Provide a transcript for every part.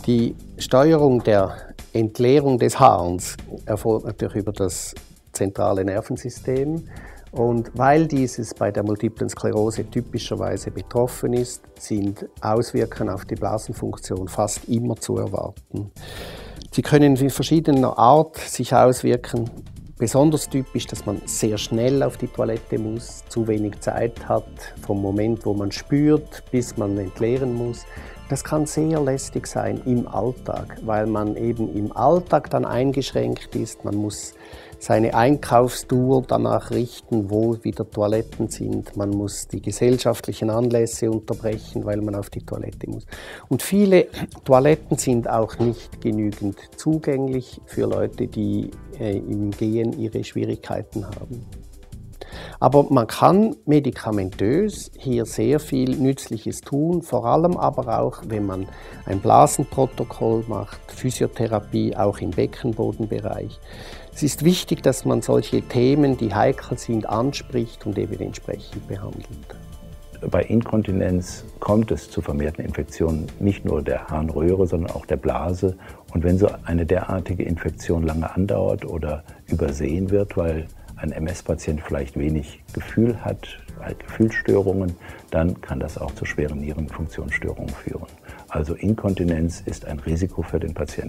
Die Steuerung der Entleerung des Harns erfolgt natürlich über das zentrale Nervensystem. Und weil dieses bei der Multiplen Sklerose typischerweise betroffen ist, sind Auswirkungen auf die Blasenfunktion fast immer zu erwarten. Sie können in verschiedener Art sich auswirken. Besonders typisch, dass man sehr schnell auf die Toilette muss, zu wenig Zeit hat, vom Moment, wo man spürt, bis man entleeren muss. Das kann sehr lästig sein im Alltag, weil man eben im Alltag dann eingeschränkt ist. Man muss seine Einkaufstour danach richten, wo wieder Toiletten sind. Man muss die gesellschaftlichen Anlässe unterbrechen, weil man auf die Toilette muss. Und viele Toiletten sind auch nicht genügend zugänglich für Leute, die im Gehen ihre Schwierigkeiten haben. Aber man kann medikamentös hier sehr viel Nützliches tun, vor allem aber auch, wenn man ein Blasenprotokoll macht, Physiotherapie auch im Beckenbodenbereich. Es ist wichtig, dass man solche Themen, die heikel sind, anspricht und eben entsprechend behandelt. Bei Inkontinenz kommt es zu vermehrten Infektionen nicht nur der Harnröhre, sondern auch der Blase. Und wenn so eine derartige Infektion lange andauert oder übersehen wird, weil ein MS-Patient vielleicht wenig Gefühl hat, Gefühlsstörungen, dann kann das auch zu schweren Nierenfunktionsstörungen führen. Also Inkontinenz ist ein Risiko für den Patienten.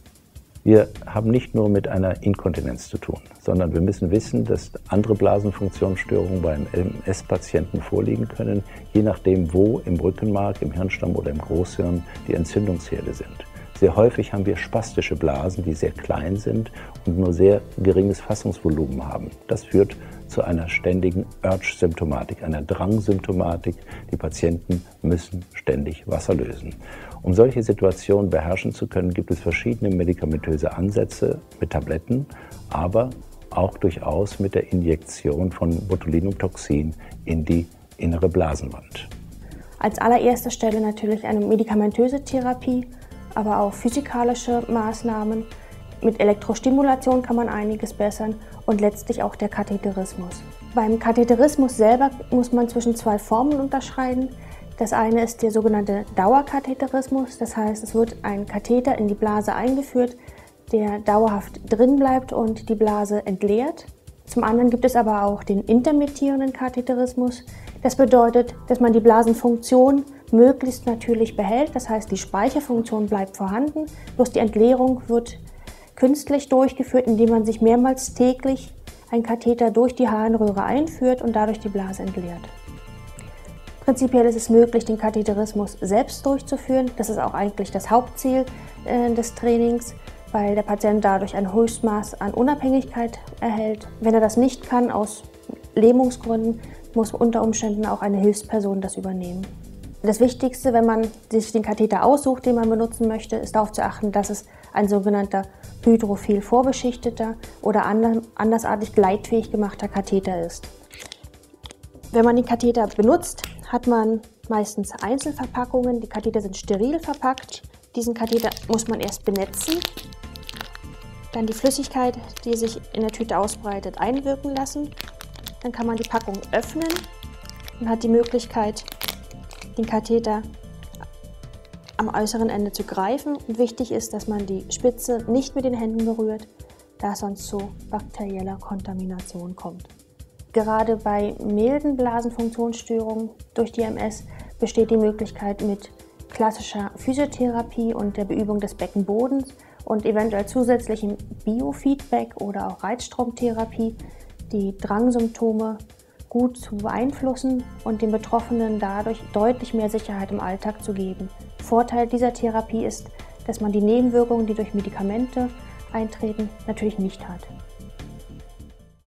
Wir haben nicht nur mit einer Inkontinenz zu tun, sondern wir müssen wissen, dass andere Blasenfunktionsstörungen beim MS-Patienten vorliegen können, je nachdem, wo im Rückenmark, im Hirnstamm oder im Großhirn die Entzündungsherde sind. Sehr häufig haben wir spastische Blasen, die sehr klein sind und nur sehr geringes Fassungsvolumen haben. Das führt zu einer ständigen Urge-Symptomatik, einer Drangsymptomatik. Die Patienten müssen ständig Wasser lösen. Um solche Situationen beherrschen zu können, gibt es verschiedene medikamentöse Ansätze mit Tabletten, aber auch durchaus mit der Injektion von Botulinumtoxin in die innere Blasenwand. Als allererster Stelle natürlich eine medikamentöse Therapie, aber auch physikalische Maßnahmen. Mit Elektrostimulation kann man einiges bessern und letztlich auch der Katheterismus. Beim Katheterismus selber muss man zwischen zwei Formen unterscheiden. Das eine ist der sogenannte Dauerkatheterismus, das heißt, es wird ein Katheter in die Blase eingeführt, der dauerhaft drin bleibt und die Blase entleert. Zum anderen gibt es aber auch den intermittierenden Katheterismus. Das bedeutet, dass man die Blasenfunktion möglichst natürlich behält, das heißt, die Speicherfunktion bleibt vorhanden, bloß die Entleerung wird künstlich durchgeführt, indem man sich mehrmals täglich ein Katheter durch die Harnröhre einführt und dadurch die Blase entleert. Prinzipiell ist es möglich, den Katheterismus selbst durchzuführen. Das ist auch eigentlich das Hauptziel des Trainings, weil der Patient dadurch ein Höchstmaß an Unabhängigkeit erhält. Wenn er das nicht kann, aus Lähmungsgründen, muss unter Umständen auch eine Hilfsperson das übernehmen. Das Wichtigste, wenn man sich den Katheter aussucht, den man benutzen möchte, ist darauf zu achten, dass es ein sogenannter hydrophil vorbeschichteter oder andersartig gleitfähig gemachter Katheter ist. Wenn man den Katheter benutzt, hat man meistens Einzelverpackungen. Die Katheter sind steril verpackt. Diesen Katheter muss man erst benetzen, dann die Flüssigkeit, die sich in der Tüte ausbreitet, einwirken lassen. Dann kann man die Packung öffnen und hat die Möglichkeit, den Katheter am äußeren Ende zu greifen. Und wichtig ist, dass man die Spitze nicht mit den Händen berührt, da es sonst zu bakterieller Kontamination kommt. Gerade bei milden Blasenfunktionsstörungen durch die MS besteht die Möglichkeit, mit klassischer Physiotherapie und der Beübung des Beckenbodens und eventuell zusätzlichem Biofeedback oder auch Reizstromtherapie die Drangsymptome gut zu beeinflussen und den Betroffenen dadurch deutlich mehr Sicherheit im Alltag zu geben. Vorteil dieser Therapie ist, dass man die Nebenwirkungen, die durch Medikamente eintreten, natürlich nicht hat.